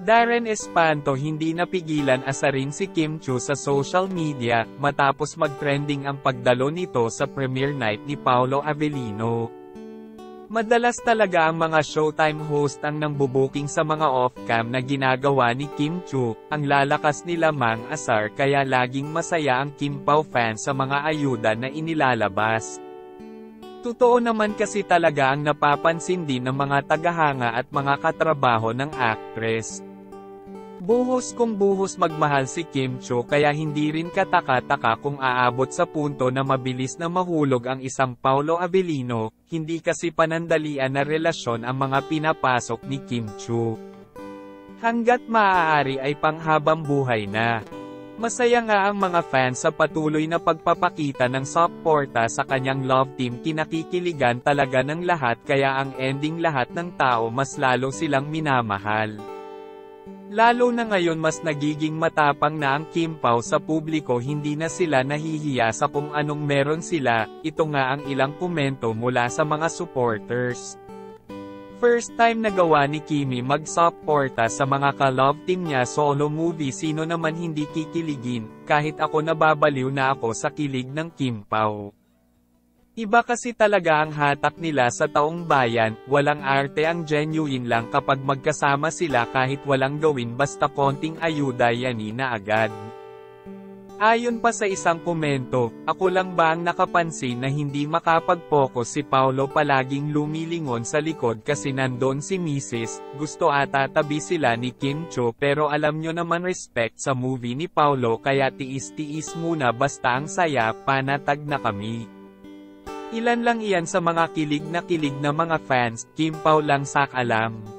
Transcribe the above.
Darren Espanto hindi napigilan asarin si Kim Chiu sa social media, matapos mag-trending ang pagdalo nito sa premiere night ni Paolo Avellino. Madalas talaga ang mga Showtime host ang nangbubuking sa mga off-cam na ginagawa ni Kim Chiu, ang lalakas nila mang asar kaya laging masaya ang Kim Pao fans sa mga ayuda na inilalabas. Totoo naman kasi talaga ang napapansin din ng mga tagahanga at mga katrabaho ng actress. Buhos kung buhos magmahal si Kim Chiu kaya hindi rin kataka-taka kung aabot sa punto na mabilis na mahulog ang isang Paolo Avellino, hindi kasi panandalian na relasyon ang mga pinapasok ni Kim Chiu. Hanggat maaari ay panghabang buhay na. Masaya nga ang mga fans sa patuloy na pagpapakita ng suporta sa kanyang love team, kinakikiligan talaga ng lahat kaya ang ending lahat ng tao mas lalo silang minamahal. Lalo na ngayon mas nagiging matapang na ang Kim Pao sa publiko, hindi na sila nahihiya sa kung anong meron sila, ito nga ang ilang komento mula sa mga supporters. First time nagawa ni Kimi mag-suporta sa mga ka-love team niya solo movie, sino naman hindi kikiligin, kahit ako nababaliw na ako sa kilig ng Kim Pao. Iba kasi talaga ang hatak nila sa taong bayan, walang arte, ang genuine lang kapag magkasama sila kahit walang gawin basta konting ayuda yani na agad. Ayon pa sa isang komento, ako lang ba ang nakapansin na hindi makapag-focus si Paolo, palaging lumilingon sa likod kasi nandon si Mrs. Gusto ata tabi sila ni Kim Chiu, pero alam nyo naman respect sa movie ni Paolo kaya tiis-tiis muna basta ang saya, panatag na kami. Ilan lang iyan sa mga kilig na mga fans, Kim Pao lang sak alam.